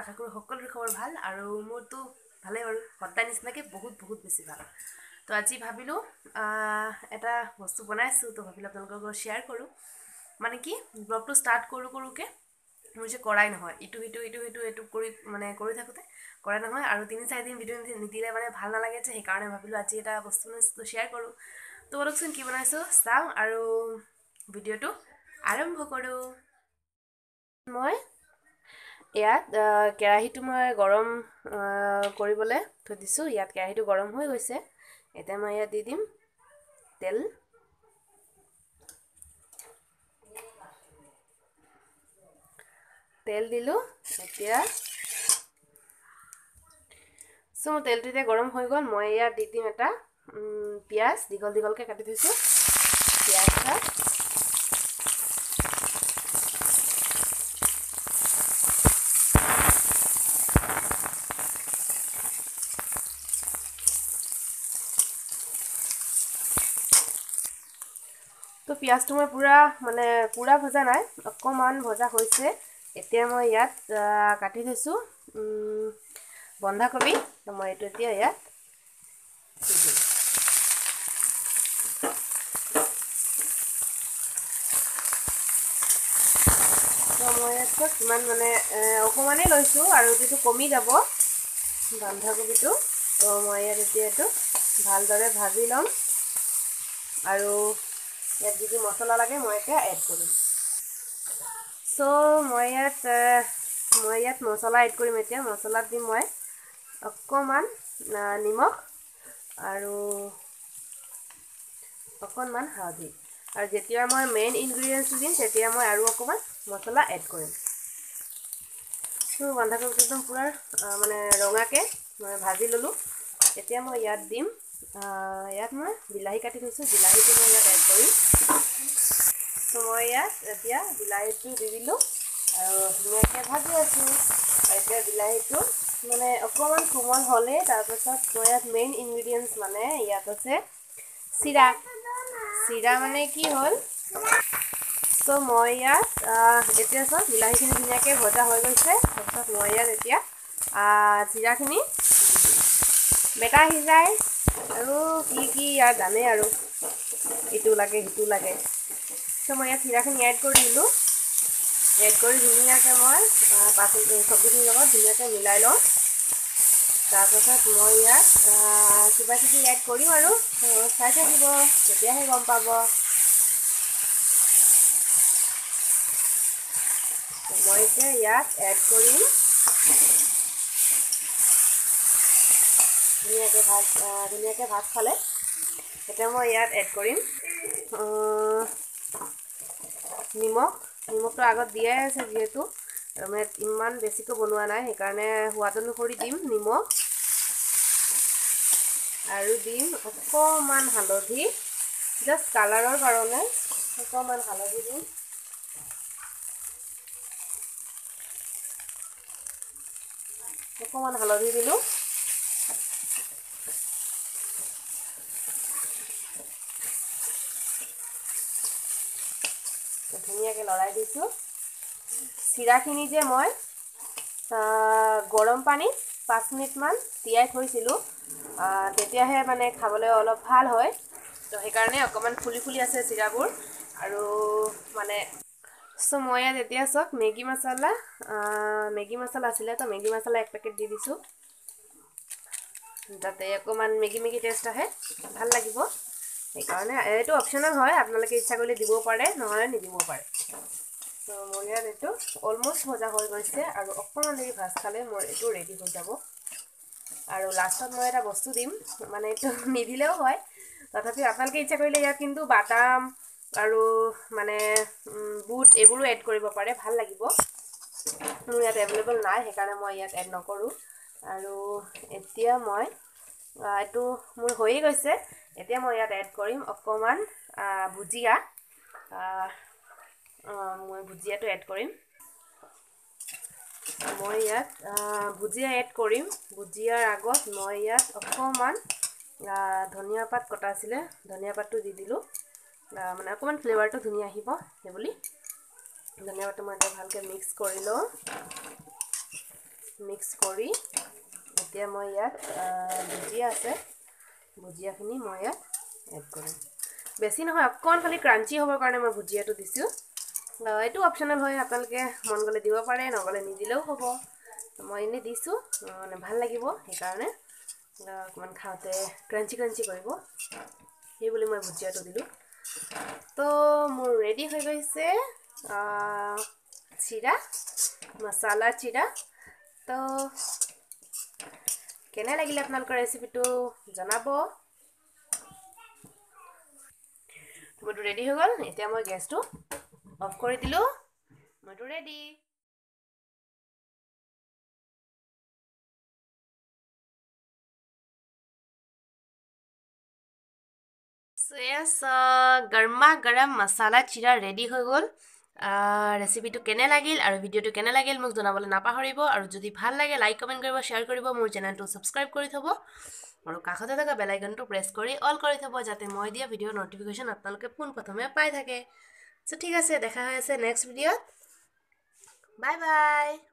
আশা কৰোঁ সকলোৰে খবৰ ভাল আৰু মোৰতো ভালেই বাৰু সদায় নিচিনাকৈ বহুত বেছি ভাল। তো আজি ভাবিলোঁ এটা বস্তু বনাইছোঁ, তো ভাবিলোঁ আপোনালোকৰ লগত শ্বেয়াৰ কৰোঁ। মানে কি ব্লগটো ষ্টাৰ্ট কৰোঁকৈ মোৰ যে কৰাই নহয়, ইটো কৰি থাকোঁতে কৰাই নহয় আৰু 3-4 দিন ভিডিঅ' নিদিলে মানে ভাল নালাগে যে, সেইকাৰণে ভাবিলোঁ আজি এটা বস্তু শ্বেয়াৰ কৰোঁ। তো বলকচোন কি বনাইছোঁ চাওঁ আৰু ভিডিঅ'টো আৰম্ভ কৰোঁ। মই ইয়াত কেৰাহীটো মই গৰম কৰিবলৈ থৈ দিছোঁ। ইয়াত কেৰাহীটো গৰম হৈ গৈছে। এতিয়া মই ইয়াত দি দিম তেল। তেল দিলোঁ। এতিয়া মোৰ তেলটো এতিয়া গৰম হৈ গ'ল। মই ইয়াত দি দিম এটা পিঁয়াজ, দীঘলকৈ কাটি থৈছোঁ পিঁয়াজ এটা। তো পিঁয়াজটো মই পূৰা ভজা নাই, অকণমান ভজা হৈছে। এতিয়া মই ইয়াত কাটি থৈছোঁ বন্ধাকবি। তো মই এইটো এতিয়া ইয়াত দি দিম। তো মই ইয়াত কিমান অকণমানেই লৈছোঁ আৰু যিটো কমি যাব বন্ধাকবিটো। তো মই ইয়াত এতিয়া এইটো ভালদৰে ভাজি ল'ম আৰু ইয়াত যি মছলা লাগে মই এতিয়া এড কৰিম। মই ইয়াত মছলা এড কৰিম। এতিয়া মছলাত দিম মই অকণমান নিমখ আৰু অকণমান হালধি। আৰু যেতিয়া মই মেইন ইনগ্ৰিডিয়েণ্টছটো দিম তেতিয়া মই আৰু অকণমান মছলা এড কৰিম। বন্ধাকবিটো একদম পূৰা ৰঙাকৈ মই ভাজি ল'লোঁ। এতিয়া মই ইয়াত দিম মই বিলাহী কাটি থৈছোঁ, বিলাহীটো মই ইয়াত এড কৰিম। মই ইয়াত এতিয়া বিলাহীটো দি দিলোঁ আৰু ধুনীয়াকৈ ভাজি আছোঁ। এতিয়া বিলাহীটো অকণমান কোমল হ'লেই তাৰপাছত মই ইয়াত মেইন ইনগ্ৰিডিয়েণ্টছ ইয়াত আছে চিৰা। চিৰা কি হ'ল, মই ইয়াত এতিয়া বিলাহীখিনি ধুনীয়াকৈ ভজা হৈ গৈছে। তাৰপিছত মই ইয়াত এতিয়া চিৰাখিনি বেটা সিজাই আৰু কি ইয়াত জানেই আৰু ইটো লাগে সিটো লাগে। মই ইয়াত চিৰাখিনি এড কৰি দিলোঁ। এড কৰি ধুনীয়াকৈ মই চব্জিখিনিৰ লগত ধুনীয়াকৈ মিলাই লওঁ। তাৰপাছত মই ইয়াত কিবাকিবি এড কৰিম আৰু চাই থাকিব, তেতিয়াহে গম পাব। মই এতিয়া ইয়াত এড কৰিম ধুনীয়াকৈ ভাত খালে। এতিয়া মই ইয়াত এড কৰিম নিমখটো আগত দিয়াই আছে যিহেতু ইমান বেছিকৈ বনোৱা নাই, সেইকাৰণে সোৱাদ অনুসৰি দিম নিমখ আৰু দিম অকণমান হালধি, জাষ্ট কালাৰৰ কাৰণে অকণমান হালধি দিম। অকণমান হালধি দিলোঁ। ধুনীয়াকৈ লৰাই দিছোঁ। চিৰাখিনি যে মই গৰম পানীত 5 মিনিটমান তিয়াই থৈছিলোঁ, তেতিয়াহে খাবলৈ অলপ ভাল হয়। তো সেইকাৰণে অকণমান ফুলি আছে চিৰাবোৰ। আৰু মই ইয়াত এতিয়া মেগী মছলা আছিলে, তো মেগী মছলা 1 পেকেট দি দিছোঁ। যাতে অকণমান মেগী টেষ্ট আহে, ভাল লাগিব। সেইকাৰণে এইটো অপশ্যনেল হয়, আপোনালোকে ইচ্ছা কৰিলে দিব পাৰে, নহ'লে নিদিব পাৰে। তো মোৰ ইয়াত এইটো অলমষ্ট ভজা হৈ গৈছে আৰু অকণমান দেৰি ভাজ খালে মোৰ এইটো ৰেডি হৈ যাব। আৰু লাষ্টত মই এটা বস্তু দিম, এইটো নিদিলেও হয়, তথাপিও আপোনালোকে ইচ্ছা কৰিলে ইয়াত কিন্তু বাদাম আৰু বুট এইবোৰো এড কৰিব পাৰে, ভাল লাগিব। মোৰ ইয়াত এভেইলেবল নাই, সেইকাৰণে মই ইয়াত এড নকৰোঁ। আৰু এতিয়া মই এইটো মোৰ হৈয়ে গৈছে। এতিয়া মই ইয়াত এড কৰিম অকণমান ভুজিয়া। মই ভুজিয়াটো এড কৰিম। মই ইয়াত ভুজিয়া এড কৰিম। ভুজিয়াৰ আগত মই ইয়াত অকণমান ধনিয়া পাত কটা আছিলে, ধনিয়া পাতটো দি দিলোঁ। অকণমান ফ্লেভাৰটো ধুনীয়া আহিব সেইবুলি ধনিয়া পাতটো মই এতিয়া ভালকৈ মিক্স কৰি লওঁ। মিক্স কৰি এতিয়া মই ইয়াত ভুজিয়া আছে ভুজিয়াখিনি মই ইয়াত এড কৰিম বেছি নহয় অকণ খালি ক্ৰাঞ্চি হ'বৰ কাৰণে মই ভুজিয়াটো দিছোঁ এইটো অপশ্যনেল হয় আপোনালোকে মন গ'লে দিব পাৰে নগ'লে নিদিলেও হ'ব মই এনেই দিছোঁ মানে ভাল লাগিব সেইকাৰণে অকণমান খাওঁতে ক্ৰাঞ্চি কৰিব সেই বুলি মই ভুজিয়াটো দিলোঁ তো মোৰ ৰেডি হৈ গৈছে চিৰা মছলা চিৰা তো কেনে লাগিলে আপোনালোকৰ ৰেচিপিটো জনাব মইতো ৰেডি হৈ গ'ল এতিয়া মই গেছটো অফ কৰি দিলোঁ মইতো ৰেডি গৰমা গৰম মছলা চিৰা ৰেডি হৈ গ'ল ৰেচিপিটো কেনে লাগিল আৰু ভিডিঅ'টো কেনে লাগিল মোক জনাবলৈ নাপাহৰিব আৰু যদি ভাল লাগে লাইক কমেণ্ট কৰিব শ্বেয়াৰ কৰিব মোৰ চেনেলটো ছাবস্ক্ৰাইব কৰি থ'ব আৰু কাষতে থকা বেল আইকনটো প্ৰেছ কৰি অল কৰি থ'ব যাতে মই দিয়া ভিডিঅ'ৰ ন'টিফিকেশ্যন আপোনালোকে পোনপ্ৰথমে পাই থাকে চ' ঠিক আছে দেখা হৈ আছে নেক্সট ভিডিঅ'ত বাই বাই